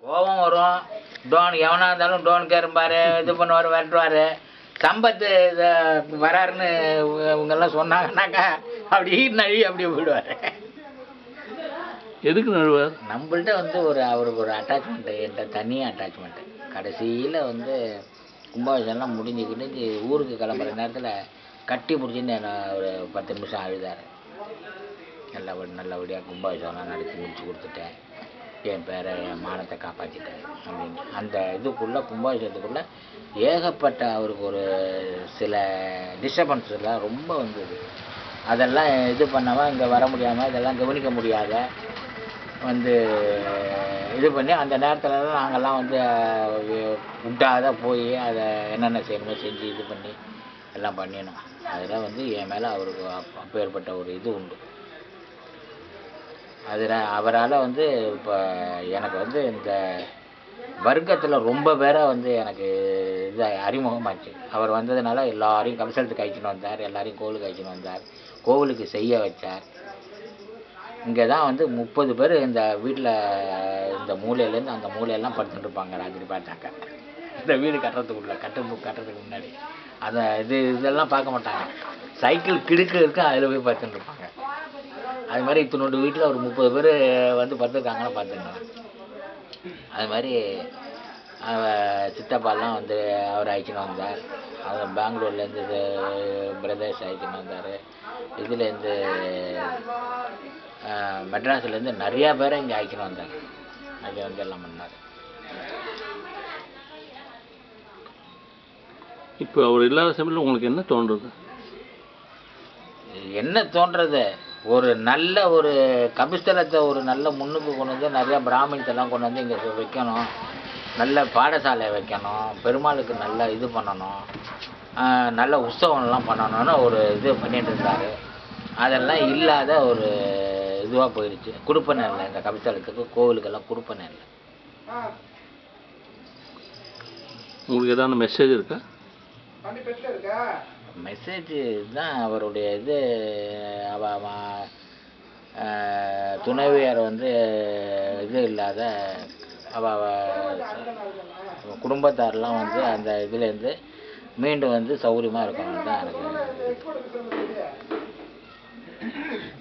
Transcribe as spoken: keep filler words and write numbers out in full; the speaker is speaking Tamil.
கோபம் வரும். டோன் எவனா இருந்தாலும் டோன் கேரும்பாரு, இது பண்ணுவார், விரட்டுவார். சம்பத்து இதை வராருன்னு இவங்கெல்லாம் சொன்னாங்கன்னாக்கா அப்படி நழி அப்படியே போயிடுவார். எதுக்கு நழுவார்? நம்மள்ட்ட வந்து ஒரு அவருக்கு ஒரு அட்டாச்மெண்ட்டு, என்கிட்ட தனி அட்டாச்மெண்ட்டு. கடைசியில் வந்து கும்பாபிஷேகம்லாம் முடிஞ்சுக்கிட்டு ஊருக்கு கிளம்புற நேரத்தில் கட்டி பிடிச்சின்னு என்ன ஒரு பத்து நிமிஷம் அழுதார். நல்லபடி நல்லபடியாக கும்பாபிஷேகம்லாம் நடத்தி முடிச்சு கொடுத்துட்டேன், என் பேரை என் மானத்தை காப்பாற்றிட்டேன் அப்படின்னு. அந்த இதுக்குள்ளே கும்பாபிஷேகத்துக்குள்ளே ஏகப்பட்ட அவருக்கு ஒரு சில டிஸ்டர்பன்ஸ் எல்லாம் ரொம்ப வந்தது. அதெல்லாம் இது பண்ணாமல் இங்கே வர முடியாமல் இதெல்லாம் கவனிக்க முடியாத வந்து இது பண்ணி அந்த நேரத்துலலாம் நாங்கள்லாம் வந்து விட்டாத போய் அதை என்னென்ன செய்யணுமோ செஞ்சு இது பண்ணி எல்லாம் பண்ணினோம். அதில் வந்து என் மேலே அவருக்கு அப்போ ஏற்பட்ட ஒரு இது உண்டு. அதில் அவரால் வந்து இப்போ எனக்கு வந்து இந்த வர்க்கத்தில் ரொம்ப பேரை வந்து எனக்கு இது அறிமுகமாச்சு. அவர் வந்ததுனால எல்லாரையும் கம்சலத்துக்கு அழைச்சின்னு வந்தார், எல்லாரையும் கோவிலுக்கு அழைச்சின்னு வந்தார், கோவிலுக்கு செய்ய வச்சார். இங்கே தான் வந்து முப்பது பேர் இந்த வீட்டில் இந்த மூலையிலேருந்து அந்த மூலையெல்லாம் படுத்துட்டு இருப்பாங்க ராத்திரி பார்த்தாக்க. இந்த வீடு கட்டுறதுக்குள்ள கட்டு கட்டுறதுக்கு முன்னாடி அதை இது இதெல்லாம் பார்க்க மாட்டாங்க. சைக்கிள் கிடுக்கு இருக்கு, அதில் போய் படுத்துட்டு இருப்பாங்க. அது மாதிரி இத்தினோண்டு வீட்டில் ஒரு முப்பது பேர் வந்து படுத்துருக்காங்கன்னு பார்த்துருந்தேன். அது மாதிரி சித்தப்பாலாம் வந்து அவர் அழைச்சின்னு வந்தார். அவர் பெங்களூர்லேருந்து இது பிரதேஷ் அழைச்சின்னு வந்தார். இதுலேருந்து மெட்ராஸ்லேருந்து நிறையா பேரை இங்கே அழைச்சின்னு வந்தார். அது வந்து எல்லாம் பண்ணார். இப்போ அவர் இல்லாத சமயத்தில் உங்களுக்கு என்ன தோன்றுறது? என்ன தோன்றது, ஒரு நல்ல ஒரு கபிஸ்தலத்தை ஒரு நல்ல முன்னுக்கு கொண்டு வந்து நிறையா பிராமின்ஸ் எல்லாம் கொண்டு வந்து இங்கே வைக்கணும், நல்ல பாடசாலை வைக்கணும், பெருமாளுக்கு நல்ல இது பண்ணணும், நல்ல உற்சவம்லாம் பண்ணணும்னு ஒரு இது பண்ணிட்டு இருந்தார். அதெல்லாம் இல்லாத ஒரு இதுவாக போயிடுச்சு. கொடுப்பனை இல்லை, இந்த கபிஸ்தலத்துக்கு கோவிலுக்கெல்லாம் கொடுப்பனை இல்லை. உங்களுக்கு ஏதாவது மெசேஜ் இருக்கா? மெசேஜ் தான் அவருடைய இது. அவ துணைவியார் வந்து இது இல்லாத அவ குடும்பத்தாரெலாம் வந்து அந்த இதுலேருந்து மீண்டும் வந்து சௌகரியமாக இருக்கணும் தான் எனக்கு.